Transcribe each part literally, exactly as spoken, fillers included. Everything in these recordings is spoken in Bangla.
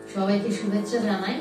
সবাইকে শুভেচ্ছা জানাই।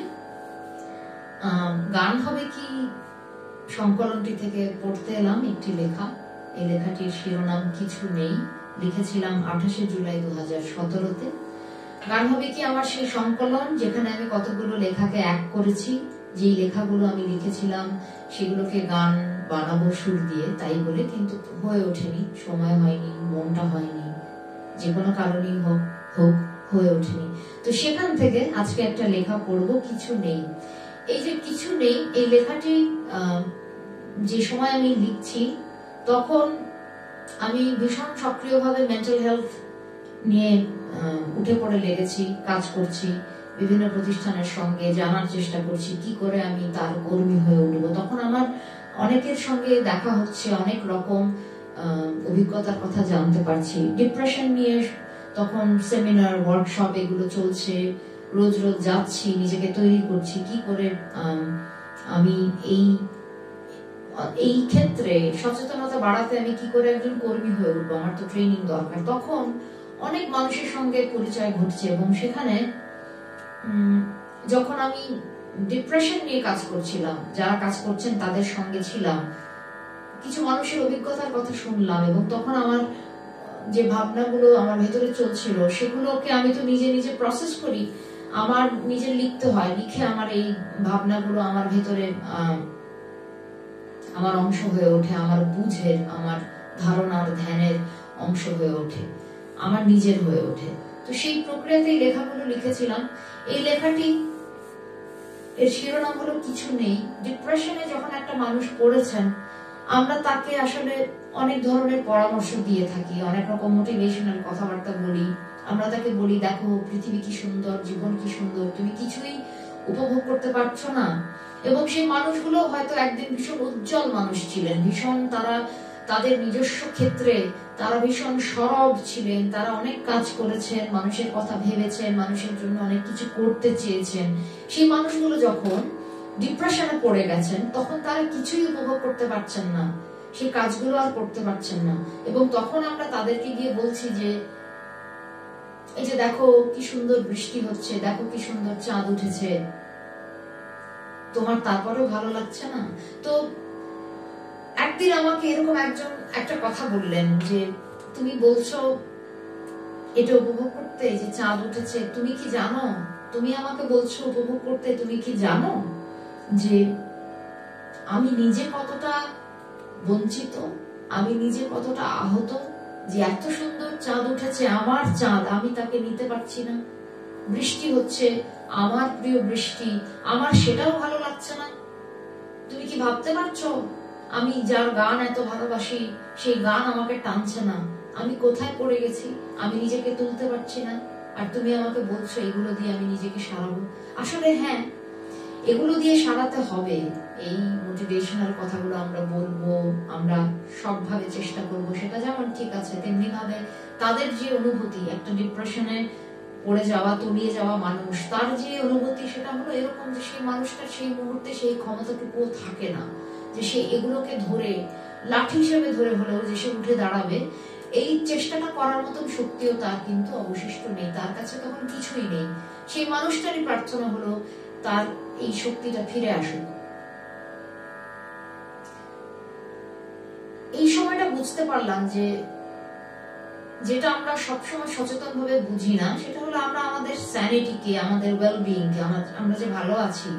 গান হবে কি সংকলনটি থেকে পড়তে এলাম একটি লেখা। এই লেখাটির শিরোনাম কিছু নেই, লিখেছিলাম আঠাশে জুলাই দু হাজার সতেরোতে। গান হবে কি আমার সেই সংকলন যেখানে আমি কতগুলো লেখাকে এক করেছি। যেই লেখাগুলো আমি লিখেছিলাম সেগুলোকে গান বানাবো সুর দিয়ে, তাই বলে কিন্তু হয়ে ওঠেনি, সময় হয়নি, মনটা হয়নি, যে কোনো কারণেই হোক হোক হয়ে ওঠেনি। তো সেখান থেকে আজকে একটা লেখা পড়বো, কিছু নেই। এই যে কিছু নেই, এই লেখাটি যে সময় আমি লিখছি তখন আমি ভীষণ সক্রিয়ভাবে মেন্টাল হেলথ নিয়ে উঠে পড়ে লেগেছি, কাজ করছি, বিভিন্ন প্রতিষ্ঠানের সঙ্গে জানার চেষ্টা করছি কি করে আমি তার কর্মী হয়ে উঠবো। তখন আমার অনেকের সঙ্গে দেখা হচ্ছে, অনেক রকম অভিজ্ঞতার কথা জানতে পারছি। ডিপ্রেশন নিয়ে তখন সেমিনার, ওয়ার্কশপ এগুলো চলছে, রোজ রোজ যাচ্ছি, নিজেকে তৈরি করছি কি করে আমি এই এই ক্ষেত্রে সচেতনতা বাড়াতে আমি কি করে একজন কর্মী হয়ে উঠবো, আমার তো ট্রেনিং দরকার। তখন অনেক মানুষের সঙ্গে পরিচয় ঘটছে এবং সেখানে যখন আমি ডিপ্রেশন নিয়ে কাজ করছিলাম, যারা কাজ করছেন তাদের সঙ্গে ছিলাম, কিছু মানুষের অভিজ্ঞতার কথা শুনলাম এবং তখন আমার যে ভাবনাগুলো আমার ভেতরে চলছিল সেগুলোকে আমি তো নিজে নিজে প্রসেস করি, আমার নিজে লিখতে হয়, লিখে আমার এই ভাবনাগুলো আমার ভেতরে আমার অংশ হয়ে ওঠে, আমার বুঝের, আমার ধারণার, ধ্যানের অংশ হয়ে ওঠে, আমার নিজের হয়ে ওঠে। তো সেই প্রক্রিয়াতে এই লেখাগুলো লিখেছিলাম। এই লেখাটি এর শিরোনাম হলো কিছু নেই। ডিপ্রেশনে যখন একটা মানুষ পড়েছেন, আমরা তাকে আসলে অনেক ধরনের পরামর্শ দিয়ে থাকি, অনেক রকম মোটিভেশনাল কথাবার্তা বলি। আমরা তাকে বলি, দেখো পৃথিবী কি সুন্দর, জীবন কি সুন্দর, তুমি কিছুই উপভোগ করতে পারছো না। এবং সেই মানুষগুলো হয়তো একদিন ভীষণ উজ্জ্বল মানুষ ছিলেন, ভীষণ তারা তাদের নিজস্ব ক্ষেত্রে তারা ভীষণ সরব ছিলেন, তারা অনেক কাজ করেছেন, মানুষের কথা ভেবেছেন, মানুষের জন্য অনেক কিছু করতে চেয়েছেন। সেই মানুষগুলো যখন ডিপ্রেশনে পড়ে গেছেন তখন তারা কিছুই উপভোগ করতে পারছেন না, সেই কাজগুলো আর করতে পারছেন না। এবং তখন আমরা তাদেরকে গিয়ে বলছি যে এই যে দেখো কি সুন্দর বৃষ্টি হচ্ছে, দেখো কি সুন্দর চাঁদ উঠেছে, তোমার তারপরেও ভালো লাগছে না? তো একদিন আমাকে এরকম একজন একটা কথা বললেন যে তুমি বলছো এটা উপভোগ করতে, যে চাঁদ উঠেছে, তুমি কি জানো, তুমি আমাকে বলছো উপভোগ করতে, তুমি কি জানো যে আমি নিজে কতটা বঞ্চিত, আমি নিজে কতটা আহত, যে এত সুন্দর চাঁদ উঠেছে, আমার চাঁদ, আমি তাকে নিতে পারছি না। বৃষ্টি হচ্ছে, আমার প্রিয় বৃষ্টি, আমার সেটাও ভালো লাগছে না। তুমি কি ভাবতে পারছো আমি যার গান এত ভালোবাসি সেই গান আমাকে টানছে না, আমি কোথায় পড়ে গেছি, আমি নিজেকে তুলতে পারছি না, আর তুমি আমাকে বলছো এগুলো দিয়ে আমি নিজেকে সারাবো। আসলে হ্যাঁ, এগুলো দিয়ে সারাতে হবে। এই মোটিভেশনাল কথাগুলো আমরা বলবো, আমরা সবভাবে চেষ্টা করবো, সেটা যেমন ঠিক আছে, তেমনি ভাবে তাদের যে অনুভূতি, একটা ডিপ্রেশনে পড়ে যাওয়া, তলিয়ে যাওয়া মানুষ, তার যে অনুভূতি সেটা হলো এরকম যে সেই মানুষটার সেই মুহূর্তে সেই ক্ষমতাটুকু থাকে না যে সে এগুলোকে ধরে লাঠি হিসেবে ধরে হলেও যে সে উঠে দাঁড়াবে। এই চেষ্টাটা করার মতন শক্তিও তার কিন্তু অবশিষ্ট নেই, তার কাছে তখন কিছুই নেই। সেই মানুষটারই প্রার্থনা হলো তার এই শক্তিটা ফিরে আসুক। এই সময়টা বুঝতে পারলাম যে যেটা আমরা সবসময় সচেতন ভাবে বুঝি না, সেটা হলো আমরা আমাদের স্যানিটিকে, আমাদের ওয়েলবিং কে, আমরা যে ভালো আছি,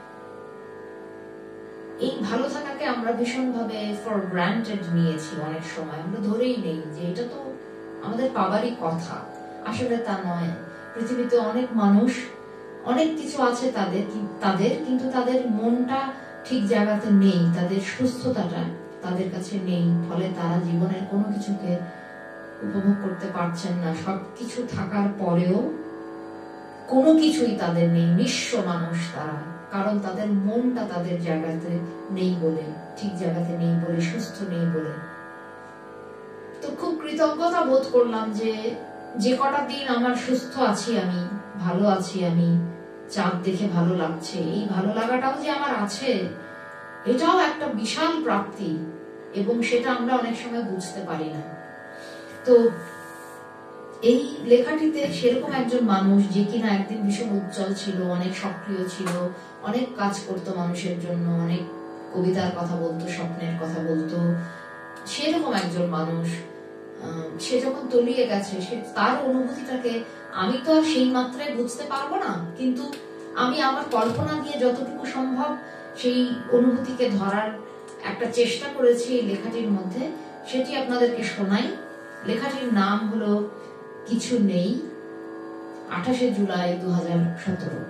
এই ভালো থাকাকে আমরা ভীষণ ভাবে ফর গ্রান্টেড নিয়েছি। অনেক সময় আমরা ধরেই নেই যে এটা তো আমাদের পাবারই কথা। আসলে তা নয়। পৃথিবীতে অনেক মানুষ, অনেক কিছু আছে তাদের তাদের কিন্তু তাদের মনটা ঠিক জায়গাতে নেই, তাদের সুস্থতাটা তাদের কাছে নেই, ফলে তারা জীবনের কোনো কিছুকে উপভোগ করতে পারছেন না। সবকিছু থাকার পরেও কোনো কিছুই তাদের নেই, নিঃস্ব মানুষ তারা, কারণ তাদের মনটা তাদের জায়গাতে নেই বলে, ঠিক জায়গাতে নেই বলে, সুস্থ নেই বলে। তো খুব কৃতজ্ঞতা বোধ করলাম যে যে কটা দিন আমার সুস্থ আছি, আমি ভালো আছি, আমি চাঁদ দেখে ভালো লাগছে, এই ভালো লাগাটাও যে আমার আছে, এটাও একটা বিশাল প্রাপ্তি এবং সেটা আমরা অনেক সময় বুঝতে পারি না। তো এই লেখাটিতে সেরকম একজন মানুষ যে কিনা একদিন ভীষণ উজ্জ্বল ছিল, অনেক সক্রিয় ছিল, অনেক কাজ করতো মানুষের জন্য, অনেক কবিতার কথা বলতো, স্বপ্নের কথা বলতো, সেরকম একজন মানুষ সে যখন তলিয়ে গেছে, সে তার অনুভূতিটাকে আমি তো আর সেই মাত্রায় বুঝতে পারবো না, কিন্তু আমি আমার কল্পনা দিয়ে যতটুকু সম্ভব সেই অনুভূতিকে ধরার একটা চেষ্টা করেছি এই লেখাটির মধ্যে, সেটি আপনাদেরকে শোনাই। লেখাটির নাম হলো কিছু নেই, আঠাশে জুলাই দু হাজার সতেরো।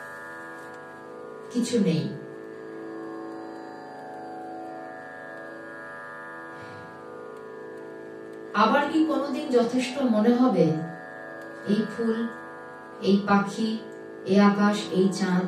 কিছু নেই। আবার কি কোনোদিন যথেষ্ট মনে হবে এই ফুল, এই পাখি, এই আকাশ, এই চাঁদ?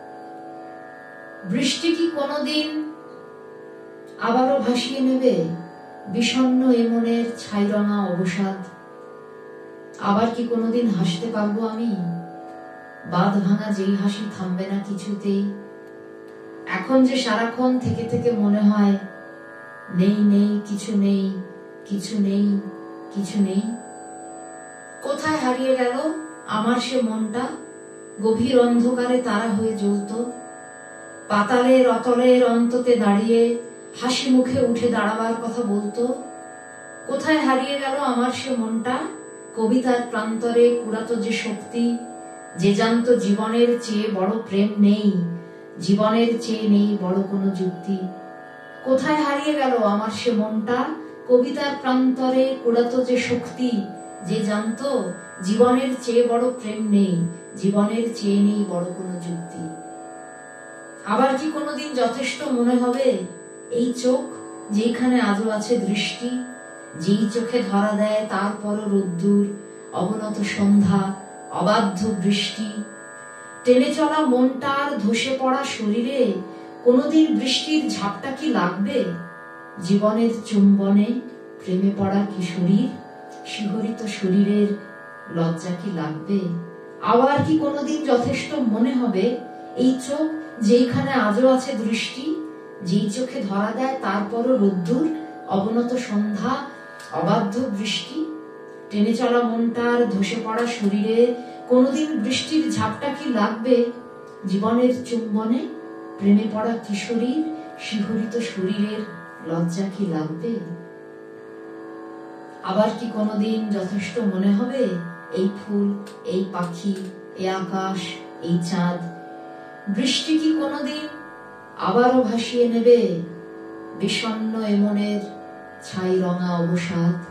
বৃষ্টি কি কোনোদিন আবারও ভাসিয়ে নেবে বিষণ্ণ এ মনের ছাইরঙা অবসাদ? আবার কি কোনোদিন হাসতে পারবো আমি? বাঁধ ভাঙা যেই হাসি থামবে না কিছুতেই। এখন যে সারাক্ষণ থেকে থেকে মনে হয় নেই নেই, কিছু নেই, কিছু নেই, কিছু নেই। কোথায় হারিয়ে গেল আমার সে মনটা? গভীর অন্ধকারে তারা হয়ে জ্বলত, পাতালের অতলের অন্ততে দাঁড়িয়ে হাসি মুখে উঠে দাঁড়াবার কথা বলতো। কোথায় হারিয়ে গেল আমার সে মনটা? কবিতার প্রান্তরে কুড়াতো যে শক্তি, যে জানত জীবনের চেয়ে বড় প্রেম নেই, জীবনের চেয়ে নেই বড় কোনো যুক্তি। কোথায় হারিয়ে গেল আমার সে মনটা? কবিতার প্রান্তরে কুড়াতো যে শক্তি, যে জানত জীবনের চেয়ে বড় প্রেম নেই, জীবনের চেয়ে নেই বড় কোনো যুক্তি। আবার কি কোনোদিন যথেষ্ট মনে হবে এই চোখ, যেখানে আজও আছে দৃষ্টি, যেই চোখে ধরা দেয় তারপরও রোদ্দুর, অবনত সন্ধ্যা, অবাধ্য বৃষ্টি। টেনে চলা মনটার ধসে পড়া শরীরে কোনোদিন বৃষ্টির ঝাপটা কি লাগবে? জীবনের চুম্বনে প্রেমে পড়া কিশোরীর শিহরিত শরীরের লজ্জা কি লাগবে? আবার কি কোনোদিন যথেষ্ট মনে হবে এই চোখ, যেখানে আজও আছে দৃষ্টি, যেই চোখে ধরা দেয় তারপরও রোদ্দুর, অবনত সন্ধ্যা, অবাধ্য বৃষ্টি। টেনে চলা মনটার ধসে পড়া শরীরে কোনোদিন বৃষ্টির ঝাপটা কি লাগবে? জীবনের চুম্বনে প্রেমে পড়া কিশোরীর শিহরিত শরীরের লজ্জা কি লাগবে? আবার কি কোনোদিন যথেষ্ট মনে হবে এই ফুল, এই পাখি, এই আকাশ, এই চাঁদ? বৃষ্টি কি কোনোদিন আবারও ভাসিয়ে নেবে বিষণ্ণ এ মনের ছাই রঙা অবসাদ?